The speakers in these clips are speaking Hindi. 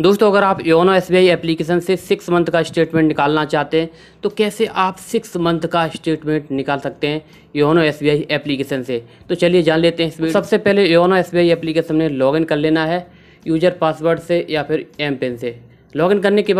दोस्तों अगर आप योनो एसबीआई एप्लीकेशन से 6 मंथ का स्टेटमेंट निकालना चाहते हैं तो कैसे आप 6 मंथ का स्टेटमेंट निकाल सकते हैं योनो एसबीआई एप्लीकेशन से, तो चलिए जान लेते हैं। सबसे पहले योनो एसबीआई एप्लीकेशन में लॉगिन कर लेना है यूजर पासवर्ड से या फिर एम पिन से। लॉगिन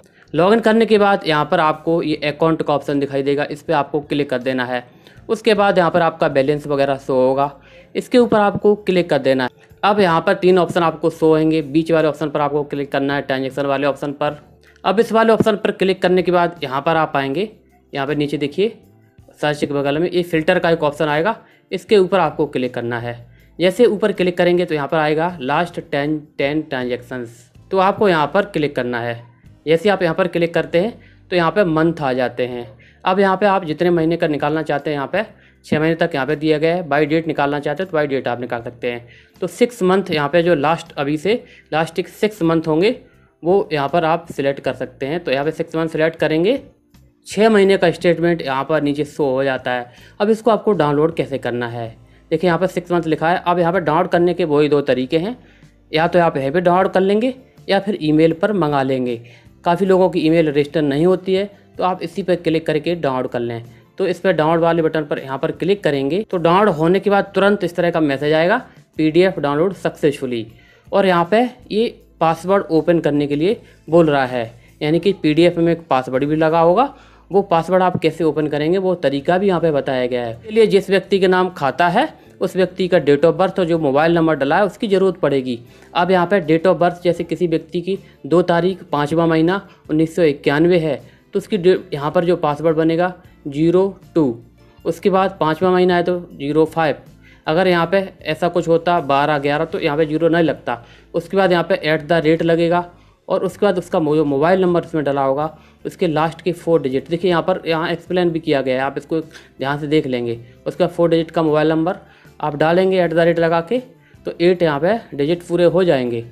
करने के बाद यहाँ पर आपको ये अकाउंट का ऑप्शन दिखाई देगा, इस पर आपको क्लिक कर देना है। उसके बाद यहाँ पर आपका बैलेंस वगैरह शो होगा, इसके ऊपर आपको क्लिक कर देना है। अब यहाँ पर 3 ऑप्शन आपको शो होंगे, बीच वाले ऑप्शन पर आपको क्लिक करना है, ट्रांजैक्शन वाले ऑप्शन पर। अब इस वाले ऑप्शन पर क्लिक करने के बाद यहाँ पर आप आएंगे, यहाँ पर नीचे देखिए सर्च के बगल में ये फिल्टर का एक ऑप्शन आएगा, इसके ऊपर आपको क्लिक करना है। जैसे ऊपर क्लिक करेंगे तो यहाँ पर आएगा लास्ट 10 ट्रांजेक्शन्स, तो आपको यहाँ पर क्लिक करना है। जैसे आप यहाँ पर क्लिक करते हैं तो यहाँ पे मंथ आ जाते हैं। अब यहाँ पे आप जितने महीने का निकालना चाहते हैं, यहाँ पे 6 महीने तक यहाँ पे दिया गया है। बाई डेट निकालना चाहते हैं तो बाई डेट आप निकाल सकते हैं। तो 6 मंथ यहाँ पे जो लास्ट अभी से लास्ट 6 मंथ होंगे वो यहाँ पर आप सिलेक्ट कर सकते हैं। तो यहाँ पे 6 मंथ सिलेक्ट करेंगे, 6 महीने का स्टेटमेंट यहाँ पर नीचे शो हो जाता है। अब इसको आपको डाउनलोड कैसे करना है, देखिए यहाँ पर 6 मंथ लिखा है। अब यहाँ पर डाउनलोड करने के वही 2 तरीके हैं, या तो आप यहीं पर डाउनलोड कर लेंगे या फिर ईमेल पर मंगा लेंगे। काफ़ी लोगों की ईमेल रजिस्टर नहीं होती है तो आप इसी पर क्लिक करके डाउनलोड कर लें। तो इस पर डाउनलोड वाले बटन पर यहाँ पर क्लिक करेंगे तो डाउनलोड होने के बाद तुरंत इस तरह का मैसेज आएगा, पीडीएफ डाउनलोड सक्सेसफुली। और यहाँ पे ये पासवर्ड ओपन करने के लिए बोल रहा है, यानी कि पीडीएफ में एक पासवर्ड भी लगा होगा। वो पासवर्ड आप कैसे ओपन करेंगे वो तरीका भी यहाँ पे बताया गया है। इसलिए जिस व्यक्ति के नाम खाता है उस व्यक्ति का डेट ऑफ बर्थ और जो मोबाइल नंबर डला है उसकी ज़रूरत पड़ेगी। अब यहाँ पर डेट ऑफ बर्थ जैसे किसी व्यक्ति की 2 तारीख 5वां महीना 1991 है तो उसकी यहाँ पर जो पासवर्ड बनेगा 02, उसके बाद 5वां महीना है तो 05। अगर यहाँ पे ऐसा कुछ होता 12-11 तो यहाँ पे 0 नहीं लगता। उसके बाद यहाँ पे @ लगेगा और उसके बाद उसका जो मोबाइल नंबर इसमें डला होगा उसके लास्ट के 4 डिजिट, देखिए यहाँ एक्सप्लेन भी किया गया है, आप इसको ध्यान से देख लेंगे। उसका 4 डिजिट का मोबाइल नंबर आप डालेंगे @ लगा के तो 8 यहाँ पे डिजिट पूरे हो जाएंगे,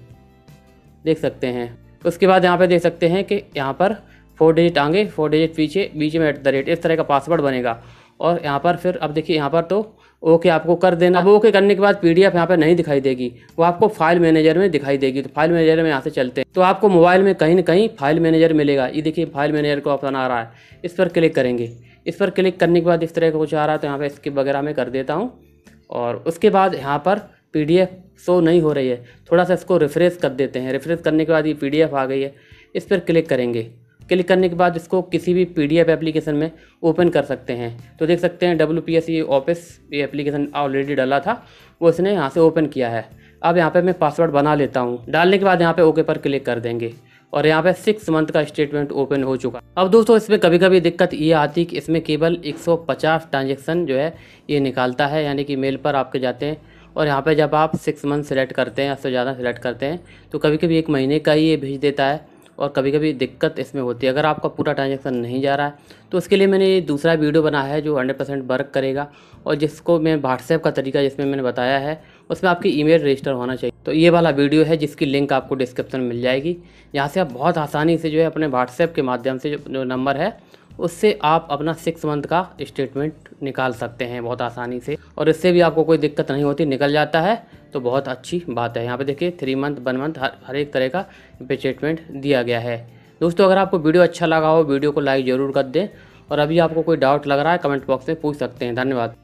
देख सकते हैं। उसके बाद यहाँ पे देख सकते हैं कि यहाँ पर 4 डिजिट आगे 4 डिजिट पीछे, बीच में @ इस तरह का पासवर्ड बनेगा। और यहाँ पर फिर अब देखिए यहाँ पर तो ओके आपको कर देना। अब ओके करने के बाद पीडीएफ यहाँ पे नहीं दिखाई देगी, वो आपको फाइल मैनेजर में दिखाई देगी। तो फाइल मैनेजर में यहाँ से चलते हैं तो आपको मोबाइल में कहीं ना कहीं फाइल मैनेजर मिलेगा। ये देखिए फाइल मैनेजर को ऑप्शन आ रहा है, इस पर क्लिक करेंगे। इस पर क्लिक करने के बाद इस तरह का कुछ आ रहा है तो यहाँ पर स्किप वगैरह में कर देता हूँ। और उसके बाद यहाँ पर पीडीएफ शो नहीं हो रही है, थोड़ा सा इसको रिफ्रेश कर देते हैं। रिफ्रेश करने के बाद ये पीडीएफ आ गई है, इस पर क्लिक करेंगे। क्लिक करने के बाद इसको किसी भी पीडीएफ एप्लीकेशन में ओपन कर सकते हैं। तो देख सकते हैं WPS ये ऑफिस ये एप्लीकेशन ऑलरेडी डाला था, वो इसने यहाँ से ओपन किया है। अब यहाँ पे मैं पासवर्ड बना लेता हूँ। डालने के बाद यहाँ पे ओके पर क्लिक कर देंगे और यहाँ पे 6 मंथ का स्टेटमेंट ओपन हो चुका। अब दोस्तों इसमें कभी कभी दिक्कत ये आती कि इसमें केवल 150 ट्रांजेक्शन जो है ये निकालता है, यानी कि मेल पर आपके जाते हैं। और यहाँ पे जब आप 6 मंथ सेलेक्ट करते हैं या उससे ज़्यादा सेलेक्ट करते हैं तो कभी कभी 1 महीने का ही ये भेज देता है और कभी कभी दिक्कत इसमें होती है। अगर आपका पूरा ट्रांजैक्शन नहीं जा रहा है तो उसके लिए मैंने ये दूसरा वीडियो बनाया है जो 100% वर्क करेगा और जिसको मैं व्हाट्सएप का तरीका जिसमें मैंने बताया है उसमें आपकी ईमेल रजिस्टर होना चाहिए। तो ये वाला वीडियो है जिसकी लिंक आपको डिस्क्रिप्शन में मिल जाएगी। यहाँ से आप बहुत आसानी से जो है अपने व्हाट्सएप के माध्यम से जो नंबर है उससे आप अपना 6 मंथ का स्टेटमेंट निकाल सकते हैं बहुत आसानी से, और इससे भी आपको कोई दिक्कत नहीं होती, निकल जाता है तो बहुत अच्छी बात है। यहाँ पे देखिए 3 मंथ 1 मंथ हर एक तरह का स्टेटमेंट दिया गया है। दोस्तों अगर आपको वीडियो अच्छा लगा हो वीडियो को लाइक ज़रूर कर दें, और अभी आपको कोई डाउट लग रहा है कमेंट बॉक्स में पूछ सकते हैं। धन्यवाद।